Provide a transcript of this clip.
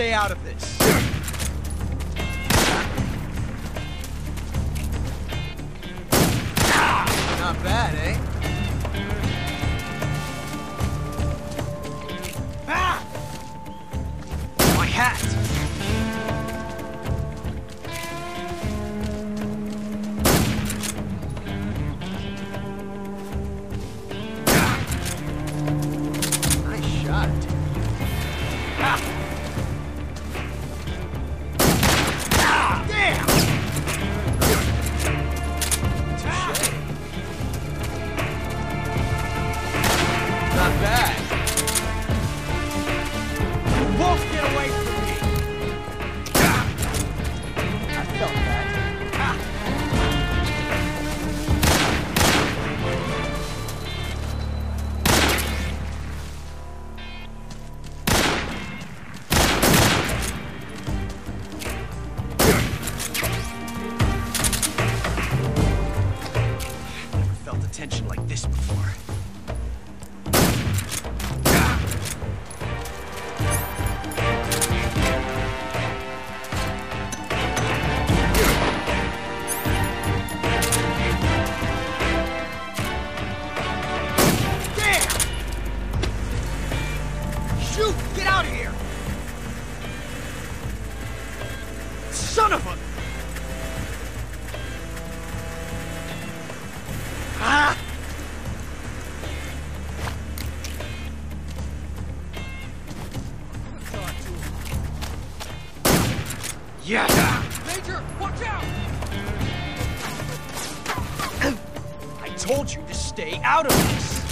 stay out of this. Not bad, eh? Ah! My hat! Tension like this before. Damn! Shoot! Get out of here! Son of a... Ah! Yeah! Major, watch out! I told you to stay out of this!